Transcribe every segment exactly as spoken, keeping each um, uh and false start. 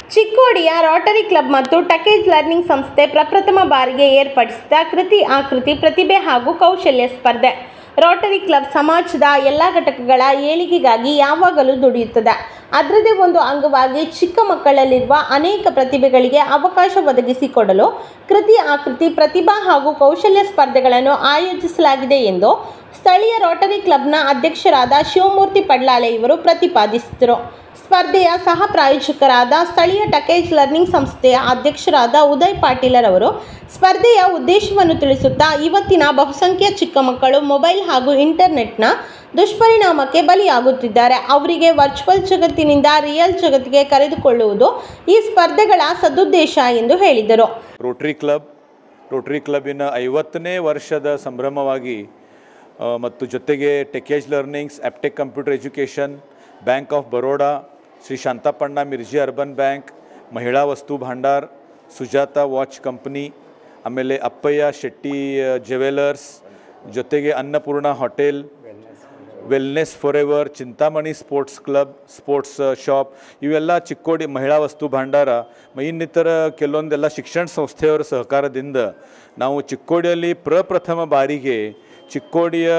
ಚಿಕ್ಕೋಡಿಯ Rotary club ಮತ್ತು ಟಕೇಜ್ learning ಸಂಸ್ಥೆ ಪ್ರಪ್ರಥಮ ಬಾರಿಗೆ ಏರ್ಪಡಿಸಿದ ಕೃತಿ ಆಕೃತಿ ಪ್ರತಿಭೆ ಹಾಗೂ ಕೌಶಲ್ಯ ಸ್ಪರ್ಧೆ. ರೋಟರಿ ಕ್ಲಬ್ ಸಮಾಜದ ಎಲ್ಲ ಘಟಕಗಳ ಏಳಿಗೆಗಾಗಿ ಯಾವಾಗಲೂ ದುಡಿಯುತ್ತದೆ. ಅದರದೇ ಒಂದು ಅಂಗವಾಗಿ ಚಿಕ್ಕ ಮಕ್ಕಳಲ್ಲಿರುವ ಅನೇಕ ಪ್ರತಿಭೆಗಳಿಗೆ ಅವಕಾಶ ಒದಗಿಸಿಕೊಡಲು ಕೃತಿ ಆಕೃತಿ ಪ್ರತಿಭಾ ಹಾಗೂ ಕೌಶಲ್ಯ ಸ್ಪರ್ಧೆಗಳನ್ನು ಆಯೋಜಿಸಲಾಗಿದೆ ಎಂದು ಸ್ಥಳೀಯ ರೋಟರಿ ಕ್ಲಬ್ನ ಅಧ್ಯಕ್ಷರಾದ ಶಿವಮೂರ್ತಿ ಪಡ್ಲಾಲೆ ಇವರು ಪ್ರತಿಪಾದಿಸಿದರು. ಸ್ಪರ್ಧೆಯ ಸಹ ಪ್ರಾಯೋಜಕರಾದ ಸ್ಥಳೀಯ ಟಕೇಜ್ ಲರ್ನಿಂಗ್ ಸಂಸ್ಥೆಯ ಅಧ್ಯಕ್ಷರಾದ ಉದಯ್ ಪಾಟೀಲರ್ ಅವರು ಸ್ಪರ್ಧೆಯ ಉದ್ದೇಶವನ್ನು ತಿಳಿಸುತ್ತಾ, ಇವತ್ತಿನ ಬಹುಸಂಖ್ಯೆಯ ಚಿಕ್ಕ ಮಕ್ಕಳು ಮೊಬೈಲ್ ಹಾಗೂ ಇಂಟರ್ನೆಟ್ನ ದುಷ್ಪರಿಣಾಮಕ್ಕೆ ಬಲಿಯಾಗುತ್ತಿದ್ದಾರೆ. ಅವರಿಗೆ ವರ್ಚುವಲ್ ಜಗತ್ತಿನಿಂದ ರಿಯಲ್ ಜಗತ್ತಿಗೆ ಕರೆದುಕೊಳ್ಳುವುದು ಈ ಸ್ಪರ್ಧೆಗಳ ಸದುದ್ದೇಶ ಎಂದು ಹೇಳಿದರು. ರೋಟರಿ ಕ್ಲಬ್ ರೋಟರಿ ಕ್ಲಬ್ಬಿನ ಐವತ್ತನೇ ವರ್ಷದ ಸಂಭ್ರಮವಾಗಿ ಮತ್ತು ಜೊತೆಗೆ Techage Learnings, Aptech Computer Education, Bank of Baroda, Shri Shantapanna Mirji Urban Bank, Mahila Vastu ಭಾಂಡಾರ್, Sujata watch company, ಆಮೇಲೆ ಅಪ್ಪಯ್ಯ ಶೆಟ್ಟಿ ಜ್ಯುವೆಲರ್ಸ್, ಜೊತೆಗೆ Annapurna Hotel, Wellness Forever, Chintamani Sports Club, Sports Shop, ಇವೆಲ್ಲ ಚಿಕ್ಕೋಡಿ ಮಹಿಳಾ ವಸ್ತು ಭಾಂಡಾರ, ಇನ್ನಿತರ ಕೆಲವೊಂದೆಲ್ಲ ಶಿಕ್ಷಣ ಸಂಸ್ಥೆಯವರ ಸಹಕಾರದಿಂದ ನಾವು ಚಿಕ್ಕೋಡಿಯಲ್ಲಿ ಪ್ರಪ್ರಥಮ ಬಾರಿಗೆ ಚಿಕ್ಕೋಡಿಯ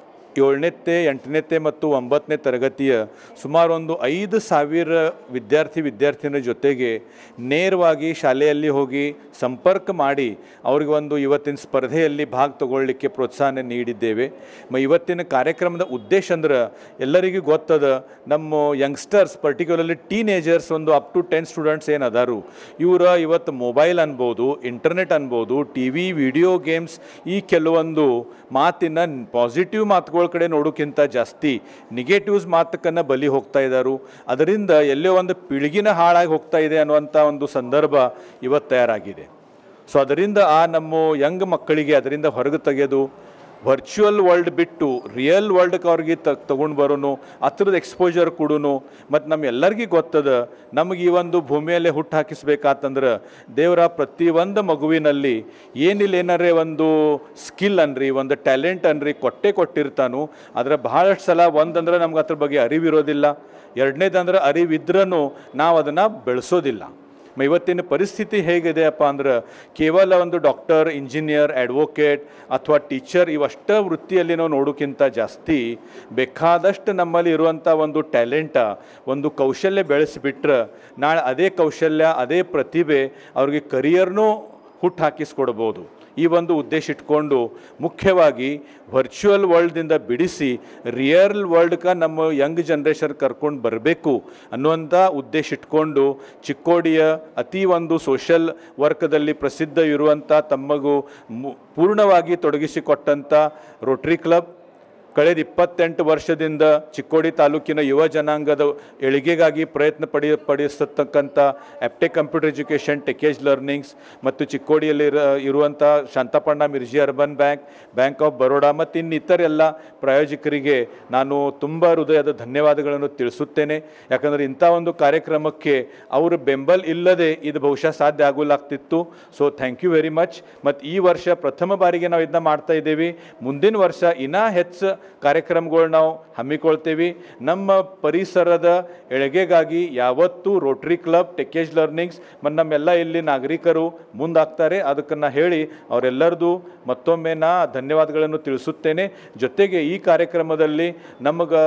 ಏಳನೇತೆ ಎಂಟನೇತೆ ಮತ್ತು ಒಂಬತ್ತನೇ ತರಗತಿಯ ಸುಮಾರು ಒಂದು ಐದು ಸಾವಿರ ವಿದ್ಯಾರ್ಥಿ ವಿದ್ಯಾರ್ಥಿನಿಯರ ಜೊತೆಗೆ ನೇರವಾಗಿ ಶಾಲೆಯಲ್ಲಿ ಹೋಗಿ ಸಂಪರ್ಕ ಮಾಡಿ ಅವ್ರಿಗೆ ಒಂದು ಇವತ್ತಿನ ಸ್ಪರ್ಧೆಯಲ್ಲಿ ಭಾಗ ತಗೊಳ್ಳಿಕ್ಕೆ ಪ್ರೋತ್ಸಾಹ ನೀಡಿದ್ದೇವೆ. ಮ ಇವತ್ತಿನ ಕಾರ್ಯಕ್ರಮದ ಉದ್ದೇಶ ಅಂದ್ರೆ ಎಲ್ಲರಿಗೂ ಗೊತ್ತದ, ನಮ್ಮ ಯಂಗ್ಸ್ಟರ್ಸ್ ಪರ್ಟಿಕ್ಯುಲರ್ಲಿ ಟೀನೇಜರ್ಸ್ ಒಂದು ಅಪ್ ಟು ಟೆನ್ ಸ್ಟೂಡೆಂಟ್ಸ್ ಏನು ಅದಾರು, ಇವರ ಇವತ್ತು ಮೊಬೈಲ್ ಅನ್ಬೋದು, ಇಂಟರ್ನೆಟ್ ಅನ್ಬೋದು, ಟಿ ವಿ ವಿಡಿಯೋ ಗೇಮ್ಸ್, ಈ ಕೆಲವೊಂದು ಮಾತಿನ ಪಾಸಿಟಿವ್ ಮಾತುಗಳ ಕಡೆ ನೋಡೋಕ್ಕಿಂತ ಜಾಸ್ತಿ ನೆಗೆಟಿವ್ಸ್ ಮಾತಕ್ಕನ್ನು ಬಲಿ ಹೋಗ್ತಾ ಇದ್ದಾರೆ. ಅದರಿಂದ ಎಲ್ಲೋ ಒಂದು ಪೀಳಿಗೆನ ಹಾಳಾಗಿ ಹೋಗ್ತಾ ಇದೆ ಅನ್ನುವಂಥ ಒಂದು ಸಂದರ್ಭ ಇವತ್ತು ತಯಾರಾಗಿದೆ. ಸೊ ಅದರಿಂದ ಆ ನಮ್ಮ ಯಂಗ್ ಮಕ್ಕಳಿಗೆ ಅದರಿಂದ ಹೊರಗೆ ತೆಗೆಯೋದು, ವರ್ಚುವಲ್ ವರ್ಲ್ಡ್ ಬಿಟ್ಟು ರಿಯಲ್ ವರ್ಲ್ಡ್ಗೆ ಅವ್ರಿಗೆ ತ ತೊಗೊಂಡು ಬರೋನು, ಆ ಥರದ ಎಕ್ಸ್ಪೋಜರ್ ಕೊಡೋನು. ಮತ್ತು ನಮ್ಮ ಎಲ್ಲರಿಗೂ ಗೊತ್ತದ, ನಮಗೆ ಈ ಒಂದು ಭೂಮಿಯಲ್ಲೇ ಹುಟ್ಟು ಹಾಕಿಸ್ಬೇಕಾತಂದ್ರೆ ದೇವರ ಪ್ರತಿಯೊಂದು ಮಗುವಿನಲ್ಲಿ ಏನಿಲ್ಲ ಏನಾರೇ ಒಂದು ಸ್ಕಿಲ್ ಅನ್ರಿ, ಒಂದು ಟ್ಯಾಲೆಂಟ್ ಅನ್ರಿ ಕೊಟ್ಟೆ ಕೊಟ್ಟಿರ್ತಾನು. ಅದರ ಭಾಳಷ್ಟು ಸಲ ಒಂದಂದ್ರೆ ನಮ್ಗೆ ಅದ್ರ ಬಗ್ಗೆ ಅರಿವಿರೋದಿಲ್ಲ, ಎರಡನೇದಂದ್ರೆ ಅರಿವಿದ್ರೂ ನಾವು ಅದನ್ನು ಬೆಳೆಸೋದಿಲ್ಲ. ಇವತ್ತಿನ ಪರಿಸ್ಥಿತಿ ಹೇಗಿದೆಯಪ್ಪ ಅಂದ್ರೆ ಕೇವಲ ಒಂದು ಡಾಕ್ಟರ್, ಇಂಜಿನಿಯರ್, ಅಡ್ವೊಕೇಟ್ ಅಥವಾ ಟೀಚರ್ ಇವಷ್ಟ ವೃತ್ತಿಯಲ್ಲಿ ನಾವು ನೋಡೋಕ್ಕಿಂತ ಜಾಸ್ತಿ ಬೇಕಾದಷ್ಟು ನಮ್ಮಲ್ಲಿ ಇರುವಂಥ ಒಂದು ಟ್ಯಾಲೆಂಟ, ಒಂದು ಕೌಶಲ್ಯ ಬೆಳೆಸಿಬಿಟ್ರೆ ನಾಳೆ ಅದೇ ಕೌಶಲ್ಯ ಅದೇ ಪ್ರತಿಭೆ ಅವ್ರಿಗೆ ಕರಿಯರ್ನೂ ಹುಟ್ಟು ಹಾಕಿಸ್ಕೊಡ್ಬೋದು. ಈ ಒಂದು ಉದ್ದೇಶ ಇಟ್ಕೊಂಡು ಮುಖ್ಯವಾಗಿ ವರ್ಚುವಲ್ ವರ್ಲ್ಡ್ದಿಂದ ಬಿಡಿಸಿ ರಿಯಲ್ ವರ್ಲ್ಡ್ಗೆ ನಮ್ಮ ಯಂಗ್ ಜನ್ರೇಷನ್ ಕರ್ಕೊಂಡು ಬರಬೇಕು ಅನ್ನುವಂಥ ಉದ್ದೇಶ ಇಟ್ಕೊಂಡು ಚಿಕ್ಕೋಡಿಯ ಅತಿ ಒಂದು ಸೋಷಲ್ ವರ್ಕ್ದಲ್ಲಿ ಪ್ರಸಿದ್ಧ ಇರುವಂಥ ತಮ್ಮಗೂ ಪೂರ್ಣವಾಗಿ ತೊಡಗಿಸಿಕೊಟ್ಟಂಥ ರೋಟರಿ ಕ್ಲಬ್ ಕಳೆದ ಇಪ್ಪತ್ತೆಂಟು ವರ್ಷದಿಂದ ಚಿಕ್ಕೋಡಿ ತಾಲೂಕಿನ ಯುವ ಜನಾಂಗದ ಏಳಿಗೆಗಾಗಿ ಪ್ರಯತ್ನ ಪಡಿ ಪಡಿಸತಕ್ಕಂಥ Aptech Computer Education, Techage Learnings ಮತ್ತು ಚಿಕ್ಕೋಡಿಯಲ್ಲಿ ಇರುವಂಥ Shantapanna Mirji Urban Bank, Bank of Baroda ಮತ್ತು ಇನ್ನಿತರೆಲ್ಲ ಪ್ರಾಯೋಜಕರಿಗೆ ನಾನು ತುಂಬ ಹೃದಯದ ಧನ್ಯವಾದಗಳನ್ನು ತಿಳಿಸುತ್ತೇನೆ. ಯಾಕಂದರೆ ಇಂಥ ಒಂದು ಕಾರ್ಯಕ್ರಮಕ್ಕೆ ಅವರ ಬೆಂಬಲ ಇಲ್ಲದೆ ಇದು ಬಹುಶಃ ಸಾಧ್ಯ ಆಗೋಲಾಗ್ತಿತ್ತು. So thank you very much. ಮತ್ತು ಈ ವರ್ಷ ಪ್ರಥಮ ಬಾರಿಗೆ ನಾವು ಇದನ್ನ ಮಾಡ್ತಾ ಇದ್ದೇವೆ. ಮುಂದಿನ ವರ್ಷ ಇನ್ನೂ ಹೆಚ್ಚು ಕಾರ್ಯಕ್ರಮಗಳು ನಾವು ಹಮ್ಮಿಕೊಳ್ತೇವೆ. ನಮ್ಮ ಪರಿಸರದ ಏಳಿಗೆಗಾಗಿ ಯಾವತ್ತೂ ರೋಟರಿ ಕ್ಲಬ್, ಟೆಕೇಜ್ ಲರ್ನಿಂಗ್ಸ್ ಮತ್ತು ನಮ್ಮೆಲ್ಲ ಇಲ್ಲಿ ನಾಗರಿಕರು ಮುಂದಾಗ್ತಾರೆ. ಅದಕ್ಕನ್ನು ಹೇಳಿ ಅವರೆಲ್ಲರದು ಮತ್ತೊಮ್ಮೆ ನಾ ಧನ್ಯವಾದಗಳನ್ನು ತಿಳಿಸುತ್ತೇನೆ. ಜೊತೆಗೆ ಈ ಕಾರ್ಯಕ್ರಮದಲ್ಲಿ ನಮಗೆ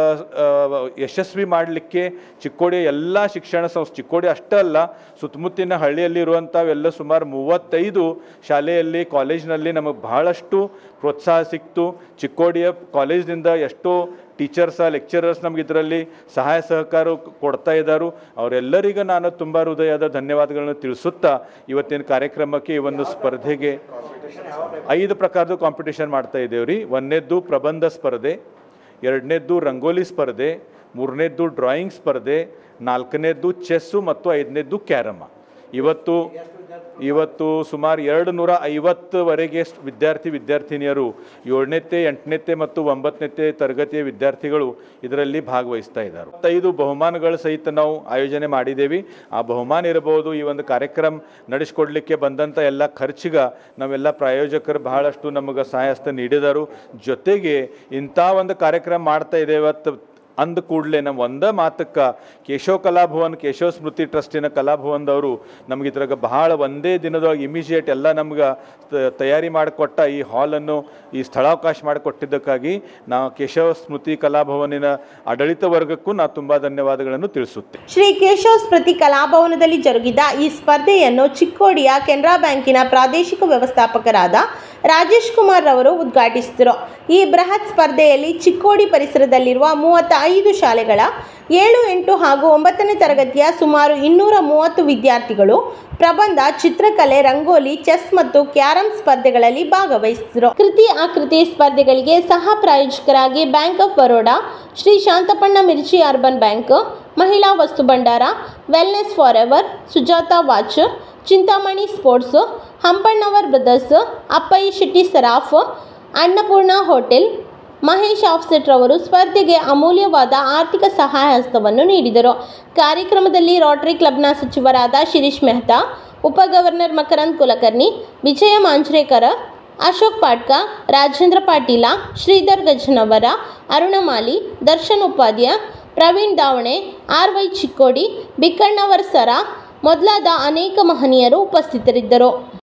ಯಶಸ್ವಿ ಮಾಡಲಿಕ್ಕೆ ಚಿಕ್ಕೋಡಿ ಎಲ್ಲ ಶಿಕ್ಷಣ ಸಂಸ್ಥೆ, ಚಿಕ್ಕೋಡಿ ಅಷ್ಟೇ ಅಲ್ಲ ಸುತ್ತಮುತ್ತಿನ ಹಳ್ಳಿಯಲ್ಲಿರುವಂಥವೆಲ್ಲ ಸುಮಾರು ಮೂವತ್ತೈದು ಶಾಲೆಯಲ್ಲಿ ಕಾಲೇಜಿನಲ್ಲಿ ನಮಗೆ ಬಹಳಷ್ಟು ಪ್ರೋತ್ಸಾಹ ಸಿಕ್ತು. ಚಿಕ್ಕೋಡಿಯ ಕಾಲೇಜಿನಿಂದ ಎಷ್ಟೋ ಟೀಚರ್ಸ ಲೆಕ್ಚರರ್ಸ್ ನಮ್ಗೆ ಇದರಲ್ಲಿ ಸಹಾಯ ಸಹಕಾರ ಕೊಡ್ತಾ ಇದ್ದಾರೆ. ಅವರೆಲ್ಲರಿಗೂ ನಾನು ತುಂಬ ಹೃದಯದ ಧನ್ಯವಾದಗಳನ್ನು ತಿಳಿಸುತ್ತಾ ಇವತ್ತಿನ ಕಾರ್ಯಕ್ರಮಕ್ಕೆ ಈ ಒಂದು ಸ್ಪರ್ಧೆಗೆ ಐದು ಪ್ರಕಾರದ ಕಾಂಪಿಟೇಷನ್ ಮಾಡ್ತಾ ಇದ್ದೇವೆ ರೀ. ಒಂದನೇದ್ದು ಪ್ರಬಂಧ ಸ್ಪರ್ಧೆ, ಎರಡನೇದ್ದು ರಂಗೋಲಿ ಸ್ಪರ್ಧೆ, ಮೂರನೇದ್ದು ಡ್ರಾಯಿಂಗ್ ಸ್ಪರ್ಧೆ, ನಾಲ್ಕನೇದ್ದು ಚೆಸ್ಸು ಮತ್ತು ಐದನೇದ್ದು ಕ್ಯಾರಮ. ಇವತ್ತು ಇವತ್ತು ಸುಮಾರು ಎರಡು ನೂರ ಐವತ್ತುವರೆಗೆ ವಿದ್ಯಾರ್ಥಿ ವಿದ್ಯಾರ್ಥಿನಿಯರು ಏಳನೇತೆ ಎಂಟನೇತೆ ಮತ್ತು ಒಂಬತ್ತನೇತೆ ತರಗತಿಯ ವಿದ್ಯಾರ್ಥಿಗಳು ಇದರಲ್ಲಿ ಭಾಗವಹಿಸ್ತಾ ಇದ್ದಾರೆ. ಐದು ಬಹುಮಾನಗಳ ಸಹಿತ ನಾವು ಆಯೋಜನೆ ಮಾಡಿದ್ದೇವೆ. ಆ ಬಹುಮಾನ ಇರಬಹುದು, ಈ ಒಂದು ಕಾರ್ಯಕ್ರಮ ನಡೆಸಿಕೊಡ್ಲಿಕ್ಕೆ ಬಂದಂಥ ಎಲ್ಲ ಖರ್ಚಿಗ ನಾವೆಲ್ಲ ಪ್ರಾಯೋಜಕರು ಬಹಳಷ್ಟು ನಮಗೆ ಸಹಾಯಸ್ತ ನೀಡಿದರು. ಜೊತೆಗೆ ಇಂಥ ಒಂದು ಕಾರ್ಯಕ್ರಮ ಮಾಡ್ತಾ ಇದ್ದೇವೆ ಅಂದ ಕೂಡಲೇ ನಮ್ಮ ಒಂದೇ ಮಾತಕ್ಕೆ ಕೇಶವ್ ಕಲಾಭವನ್ ಕೇಶವ ಸ್ಮೃತಿ ಟ್ರಸ್ಟಿನ ಕಲಾಭವನದವರು ನಮ್ಗೆ ಇದ್ರಾಗ ಬಹಳ ಒಂದೇ ದಿನದೊಳಗೆ ಇಮಿಜಿಯೇಟ್ ಎಲ್ಲ ನಮ್ಗೆ ತಯಾರಿ ಮಾಡಿಕೊಟ್ಟ ಈ ಹಾಲನ್ನು ಈ ಸ್ಥಳಾವಕಾಶ ಮಾಡಿಕೊಟ್ಟಿದ್ದಕ್ಕಾಗಿ ನಾವು ಕೇಶವ ಸ್ಮೃತಿ ಕಲಾಭವನಿನ ಆಡಳಿತ ವರ್ಗಕ್ಕೂ ನಾವು ತುಂಬ ಧನ್ಯವಾದಗಳನ್ನು ತಿಳಿಸುತ್ತೆ. ಶ್ರೀ ಕೇಶವ ಸ್ಮೃತಿ ಕಲಾಭವನದಲ್ಲಿ ಜರುಗಿದ ಈ ಸ್ಪರ್ಧೆಯನ್ನು ಚಿಕ್ಕೋಡಿಯ ಕೆನರಾ ಬ್ಯಾಂಕಿನ ಪ್ರಾದೇಶಿಕ ವ್ಯವಸ್ಥಾಪಕರಾದ ರಾಜೇಶ್ ಕುಮಾರ್ ರವರು ಉದ್ಘಾಟಿಸಿದರು. ಈ ಬೃಹತ್ ಸ್ಪರ್ಧೆಯಲ್ಲಿ ಚಿಕ್ಕೋಡಿ ಪರಿಸರದಲ್ಲಿರುವ ಮೂವತ್ತ ಐದು ಶಾಲೆಗಳ ಏಳು ಎಂಟು ಹಾಗೂ ಒಂಬತ್ತನೇ ತರಗತಿಯ ಸುಮಾರು ಇನ್ನೂರ ಮೂವತ್ತು ವಿದ್ಯಾರ್ಥಿಗಳು ಪ್ರಬಂಧ, ಚಿತ್ರಕಲೆ, ರಂಗೋಲಿ, ಚೆಸ್ ಮತ್ತು ಕ್ಯಾರಂ ಸ್ಪರ್ಧೆಗಳಲ್ಲಿ ಭಾಗವಹಿಸಿದರು. ಕೃತಿ ಆಕೃತಿ ಸ್ಪರ್ಧೆಗಳಿಗೆ ಸಹ ಪ್ರಾಯೋಜಕರಾಗಿ Bank of Baroda, Shri Shantapanna Mirchi Urban Bank, Mahila Vastu Bhandar, Wellness Forever, Sujata Watch, Chintamani Sports, Hampannavar Brothers, Appayya Shetty Saraf, Annapurna Hotel, Mahesh Offset ರವರು ಸ್ಪರ್ಧೆಗೆ ಅಮೂಲ್ಯವಾದ ಆರ್ಥಿಕ ಸಹಾಯ ಹಸ್ತವನ್ನು ನೀಡಿದರು. ಕಾರ್ಯಕ್ರಮದಲ್ಲಿ ರೋಟರಿ ಕ್ಲಬ್ನ ಸಚಿವರಾದ ಶಿರೀಶ್ ಮೆಹ್ತಾ, ಉಪ ಗವರ್ನರ್ ಮಕರಂದ್ ಕುಲಕರ್ಣಿ, ವಿಜಯ ಮಾಂಜ್ರೇಕರ, ಅಶೋಕ್ ಪಾಟ್ಕ, Rajendra Patil, Shridhar Gajanavar, Arunmali, Darshan Upadhya, Praveen Davane, R Y Chikkodi, Bikkannavar sir ಮೊದಲಾದ ಅನೇಕ ಮಹನೀಯರು ಉಪಸ್ಥಿತರಿದ್ದರು.